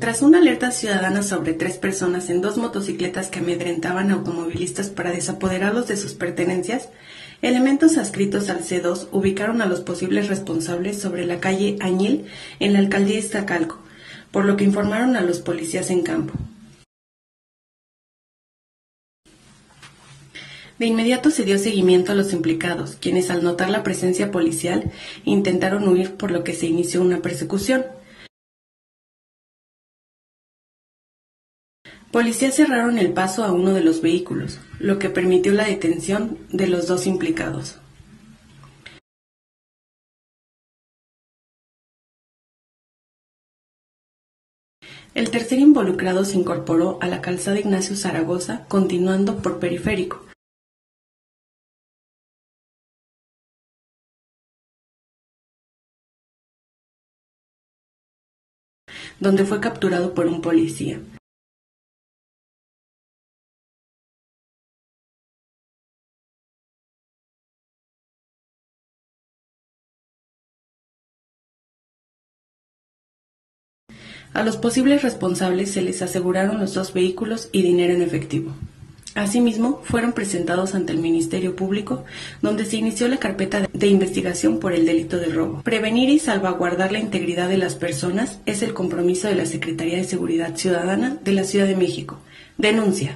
Tras una alerta ciudadana sobre 3 personas en 2 motocicletas que amedrentaban a automovilistas para desapoderarlos de sus pertenencias, elementos adscritos al C2 ubicaron a los posibles responsables sobre la calle Añil en la alcaldía Iztacalco, por lo que informaron a los policías en campo. De inmediato se dio seguimiento a los implicados, quienes al notar la presencia policial intentaron huir, por lo que se inició una persecución. Policías cerraron el paso a uno de los vehículos, lo que permitió la detención de los 2 implicados. El tercer involucrado se incorporó a la calzada Ignacio Zaragoza, continuando por Periférico, donde fue capturado por un policía. A los posibles responsables se les aseguraron los 2 vehículos y dinero en efectivo. Asimismo, fueron presentados ante el Ministerio Público, donde se inició la carpeta de investigación por el delito de robo. Prevenir y salvaguardar la integridad de las personas es el compromiso de la Secretaría de Seguridad Ciudadana de la Ciudad de México. Denuncia.